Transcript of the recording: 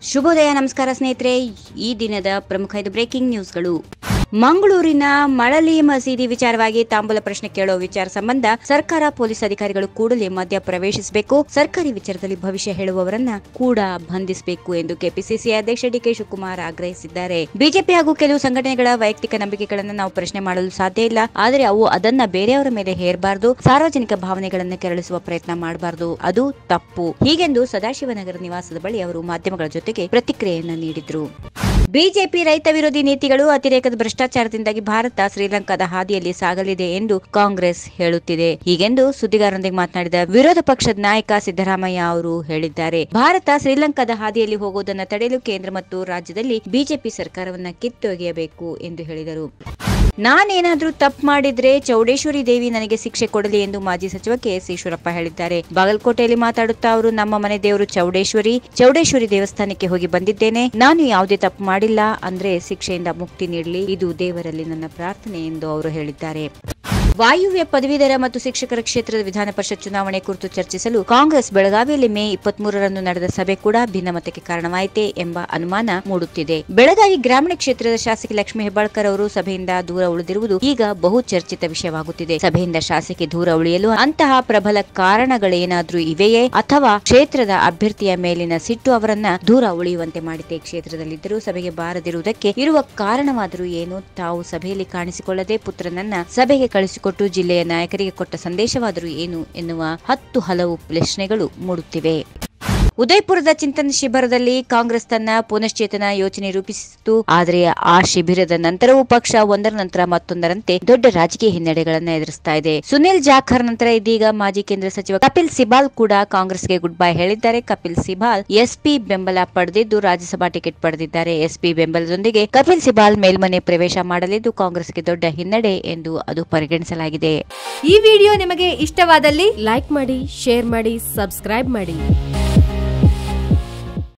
ಶುಭೋದಯ, ನಮಸ್ಕಾರ ಸ್ನೇಹಿತರೆ. ಈ ದಿನದ ಪ್ರಮುಖ 5 ಬ್ರೇಕಿಂಗ್ ನ್ಯೂಸ್ಗಳು. ಮಂಗಳೂರಿನ ಮಳಲಿ ಮಸೀದಿ ವಿಚಾರವಾಗಿ ತಾಂಬೂಲ ಪ್ರಶ್ನೆ ಕೇಳೋ ವಿಚಾರ ಸಂಬಂಧ ಸರ್ಕಾರ ಪೊಲೀಸ್ ಅಧಿಕಾರಿಗಳು ಕೂಡಲೇ ಮಧ್ಯ ಪ್ರವೇಶಿಸಬೇಕು. ಸರ್ಕಾರಿ ವಿಚಾರದಲ್ಲಿ ಭವಿಷ್ಯ ಹೇಳುವವರನ್ನ ಕೂಡ ಬಂಧಿಸಬೇಕು ಎಂದು ಕೆಪಿಸಿಸಿ ಅಧ್ಯಕ್ಷ ಡಿಕೆ ಶಿವಕುಮಾರ್ ಆಗ್ರಹಿಸಿದ್ದಾರೆ. ಬಿಜೆಪಿ ಹಾಗೂ ಕೆಲವು ಸಂಘಟನೆಗಳ ವೈಯಕ್ತಿಕ ನಂಬಿಕೆಗಳನ್ನು ನಾವು ಪ್ರಶ್ನೆ ಮಾಡಲು ಸಾಧ್ಯ ಇಲ್ಲ, ಆದರೆ ಅವು ಅದನ್ನ ಬೇರೆಯವರ ಮೇಲೆ ಹೇರಬಾರದು. ಸಾರ್ವಜನಿಕ ಭಾವನೆಗಳನ್ನು ಕೆರಳಿಸುವ ಪ್ರಯತ್ನ ಮಾಡಬಾರದು, ಅದು ತಪ್ಪು. ಹೀಗೆಂದು ಸದಾಶಿವನಗರ ನಿವಾಸದ ಬಳಿ ಅವರು ಮಾಧ್ಯಮಗಳ ಜೊತೆಗೆ ಪ್ರತಿಕ್ರಿಯೆಯನ್ನ ನೀಡಿದ್ರು. ಬಿಜೆಪಿ ರೈತ ವಿರೋಧಿ ನೀತಿಗಳು, ಅತಿರೇಕದ ಭ್ರಷ್ಟಾಚಾರದಿಂದಾಗಿ ಭಾರತ ಶ್ರೀಲಂಕಾದ ಹಾದಿಯಲ್ಲಿ ಸಾಗಲಿದೆ ಎಂದು ಕಾಂಗ್ರೆಸ್ ಹೇಳುತ್ತಿದೆ. ಹೀಗೆಂದು ಸುದ್ದಿಗಾರರೊಂದಿಗೆ ಮಾತನಾಡಿದ ವಿರೋಧ ಪಕ್ಷದ ನಾಯಕ ಸಿದ್ದರಾಮಯ್ಯ ಅವರು ಹೇಳಿದ್ದಾರೆ. ಭಾರತ ಶ್ರೀಲಂಕಾದ ಹಾದಿಯಲ್ಲಿ ಹೋಗುವುದನ್ನು ತಡೆಯಲು ಕೇಂದ್ರ ಮತ್ತು ರಾಜ್ಯದಲ್ಲಿ ಬಿಜೆಪಿ ಸರ್ಕಾರವನ್ನ ಕಿತ್ತೊಗೆಯಬೇಕು ಎಂದು ಹೇಳಿದರು. ನಾನೇನಾದ್ರೂ ತಪ್ಪು ಮಾಡಿದ್ರೆ ಚೌಡೇಶ್ವರಿ ದೇವಿ ನನಗೆ ಶಿಕ್ಷೆ ಕೊಡಲಿ ಎಂದು ಮಾಜಿ ಸಚಿವ ಕೆಎಸ್ ಈಶ್ವರಪ್ಪ ಹೇಳಿದ್ದಾರೆ. ಬಾಗಲಕೋಟೆಯಲ್ಲಿ ಮಾತಾಡುತ್ತಾ ಅವರು, ನಮ್ಮ ಮನೆ ದೇವರು ಚೌಡೇಶ್ವರಿ ದೇವಸ್ಥಾನಕ್ಕೆ ಹೋಗಿ ಬಂದಿದ್ದೇನೆ. ನಾನು ಯಾವುದೇ ತಪ್ಪು ಮಾಡಿಲ್ಲ ಅಂದ್ರೆ ಶಿಕ್ಷೆಯಿಂದ ಮುಕ್ತಿ ನೀಡಲಿ, ಇದು ದೇವರಲ್ಲಿ ನನ್ನ ಪ್ರಾರ್ಥನೆ ಎಂದು ಅವರು ಹೇಳಿದ್ದಾರೆ. ವಾಯುವ್ಯ ಪದವೀಧರ ಮತ್ತು ಶಿಕ್ಷಕರ ಕ್ಷೇತ್ರದ ವಿಧಾನ ಪರಿಷತ್ ಚುನಾವಣೆ ಕುರಿತು ಚರ್ಚಿಸಲು ಕಾಂಗ್ರೆಸ್ ಬೆಳಗಾವಿಯಲ್ಲಿ ಮೇ 23ರಂದು ನಡೆದ ಸಭೆ ಕೂಡ ಭಿನ್ನಮತಕ್ಕೆ ಕಾರಣವಾಯಿತೆ ಎಂಬ ಅನುಮಾನ ಮೂಡುತ್ತಿದೆ. ಬೆಳಗಾವಿ ಗ್ರಾಮೀಣ ಕ್ಷೇತ್ರದ ಶಾಸಕಿ ಲಕ್ಷ್ಮೀ ಹೆಬ್ಬಾಳ್ಕರ್ ಅವರು ಸಭೆಯಿಂದ ದೂರ ಉಳಿದಿರುವುದು ಈಗ ಬಹು ಚರ್ಚಿತ ವಿಷಯವಾಗುತ್ತಿದೆ. ಸಭೆಯಿಂದ ಶಾಸಕಿ ದೂರ ಉಳಿಯಲು ಅಂತಹ ಪ್ರಬಲ ಕಾರಣಗಳೇನಾದ್ರೂ ಇವೆಯೇ, ಅಥವಾ ಕ್ಷೇತ್ರದ ಅಭ್ಯರ್ಥಿಯ ಮೇಲಿನ ಸಿಟ್ಟು ಅವರನ್ನ ದೂರ ಉಳಿಯುವಂತೆ ಮಾಡಿದೆ? ಕ್ಷೇತ್ರದಲ್ಲಿದ್ದರೂ ಸಭೆಗೆ ಬಾರದಿರುವುದಕ್ಕೆ ಇರುವ ಕಾರಣವಾದರೂ ಏನು? ತಾವು ಸಭೆಯಲ್ಲಿ ಕಾಣಿಸಿಕೊಳ್ಳದೆ ಪುತ್ರನನ್ನ ಸಭೆಗೆ ಕಳಿಸಿಕೊಟ್ಟು ಜಿಲ್ಲೆಯ ನಾಯಕರಿಗೆ ಕೊಟ್ಟ ಸಂದೇಶವಾದರೂ ಏನು ಎನ್ನುವ ಹಲವು ಪ್ರಶ್ನೆಗಳು ಮೂಡುತ್ತಿವೆ. ಉದಯಪುರದ ಚಿಂತನ ಶಿಬಿರದಲ್ಲಿ ಕಾಂಗ್ರೆಸ್ ತನ್ನ ಪುನಶ್ಚೇತನ ಯೋಜನೆ ರೂಪಿಸಿತು. ಆದರೆ ಆ ಶಿಬಿರದ ನಂತರವೂ ಪಕ್ಷ ಒಂದರ ನಂತರ ಮತ್ತೊಂದರಂತೆ ದೊಡ್ಡ ರಾಜಕೀಯ ಹಿನ್ನಡೆಗಳನ್ನು ಎದುರಿಸ್ತಾ ಇದೆ. ಸುನಿಲ್ ಜಾಖರ್ ನಂತರ ಇದೀಗ ಮಾಜಿ ಕೇಂದ್ರ ಸಚಿವ ಕಪಿಲ್ ಸಿಬಾಲ್ ಕೂಡ ಕಾಂಗ್ರೆಸ್ಗೆ ಗುಡ್ ಬೈ ಹೇಳಿದ್ದಾರೆ. ಕಪಿಲ್ ಸಿಬಾಲ್ ಎಸ್ಪಿ ಬೆಂಬಲ ಪಡೆದಿದ್ದು ರಾಜ್ಯಸಭಾ ಟಿಕೆಟ್ ಪಡೆದಿದ್ದಾರೆ. ಎಸ್ಪಿ ಬೆಂಬಲದೊಂದಿಗೆ ಕಪಿಲ್ ಸಿಬಾಲ್ ಮೇಲ್ಮನೆ ಪ್ರವೇಶ ಮಾಡಲಿದ್ದು ಕಾಂಗ್ರೆಸ್ಗೆ ದೊಡ್ಡ ಹಿನ್ನಡೆ ಎಂದು ಅದು ಪರಿಗಣಿಸಲಾಗಿದೆ. ಈ ವಿಡಿಯೋ ನಿಮಗೆ ಇಷ್ಟವಾದಲ್ಲಿ ಲೈಕ್ ಮಾಡಿ, ಶೇರ್ ಮಾಡಿ, ಸಬ್ಸ್ಕ್ರೈಬ್ ಮಾಡಿ.